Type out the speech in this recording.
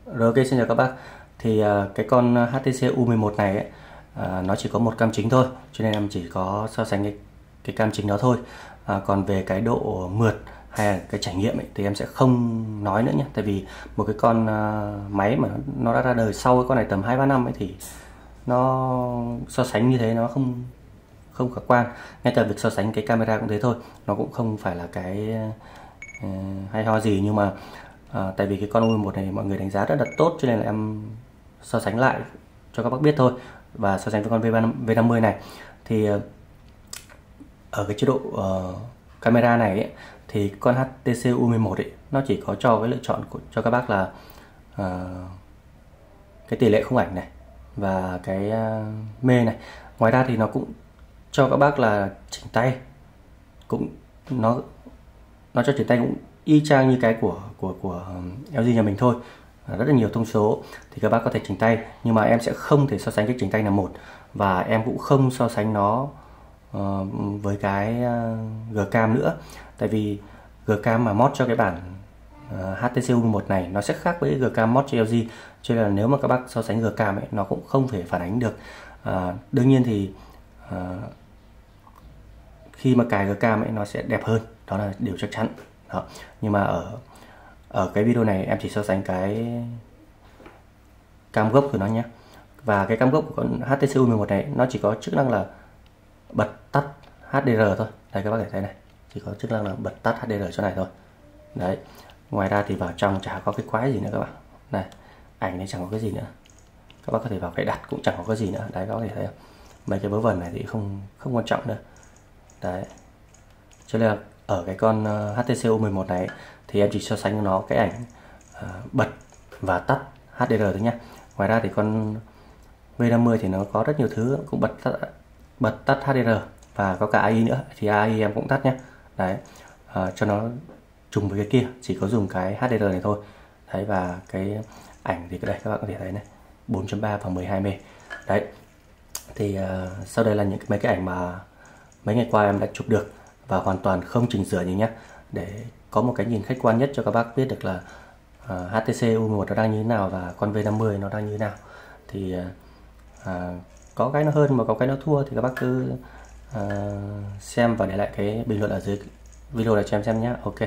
Rồi, ok, xin chào các bác. Thì cái con HTC U11 này ấy, nó chỉ có một cam chính thôi, cho nên em chỉ có so sánh cái cam chính đó thôi. Còn về cái độ mượt hay là cái trải nghiệm ấy, thì em sẽ không nói nữa nhé. Tại vì một cái con máy mà nó đã ra đời sau cái con này tầm 2-3 năm ấy, thì nó so sánh như thế nó không không khả quan. Ngay cả việc so sánh cái camera cũng thế thôi, nó cũng không phải là cái hay ho gì, nhưng mà tại vì cái con U11 này mọi người đánh giá rất là tốt, cho nên là em so sánh lại cho các bác biết thôi. Và so sánh với con V50 này thì ở cái chế độ camera này ấy, thì con HTC U11 ấy nó chỉ có cho cái lựa chọn cho các bác là ờ, cái tỷ lệ khung ảnh này và cái mê này. Ngoài ra thì nó cũng cho các bác là chỉnh tay, cũng nó cho chỉnh tay cũng y chang như cái của LG nhà mình thôi. Rất là nhiều thông số thì các bác có thể chỉnh tay, nhưng mà em sẽ không thể so sánh cái chỉnh tay là một, và em cũng không so sánh nó với cái Gcam nữa. Tại vì Gcam mà mod cho cái bản HTC U11 này nó sẽ khác với Gcam mod cho LG, cho nên là nếu mà các bác so sánh Gcam ấy nó cũng không thể phản ánh được. Đương nhiên thì khi mà cài Gcam ấy nó sẽ đẹp hơn, đó là điều chắc chắn. Đó. Nhưng mà ở ở cái video này em chỉ so sánh cái cam gốc của nó nhé. Và cái cam gốc của con HTC U11 này nó chỉ có chức năng là bật tắt HDR thôi. Đây các bác thể thấy này, chỉ có chức năng là bật tắt HDR chỗ này thôi. Đấy. Ngoài ra thì vào trong chả có cái quái gì nữa các bạn. Này, ảnh này chẳng có cái gì nữa. Các bác có thể vào cái đặt cũng chẳng có cái gì nữa. Đấy, các bác có thể thấy không? Mấy cái vớ vẩn này thì không quan trọng nữa. Đấy. Cho nên là ở cái con HTC U11 này thì em chỉ so sánh nó cái ảnh bật và tắt HDR thôi nhé. Ngoài ra thì con V50 thì nó có rất nhiều thứ cũng bật tắt HDR và có cả AI nữa, thì AI em cũng tắt nhé. Đấy, cho nó trùng với cái kia, chỉ có dùng cái HDR này thôi. Đấy, và cái ảnh thì đây các bạn có thể thấy này, 4.3 và 12 mê. Đấy, thì sau đây là mấy cái ảnh mà mấy ngày qua em đã chụp được và hoàn toàn không chỉnh sửa gì nhé, để có một cái nhìn khách quan nhất cho các bác biết được là HTC U11 nó đang như thế nào và con V50 nó đang như thế nào. Thì có cái nó hơn mà có cái nó thua, thì các bác cứ xem và để lại cái bình luận ở dưới video này cho em xem nhé. Ok.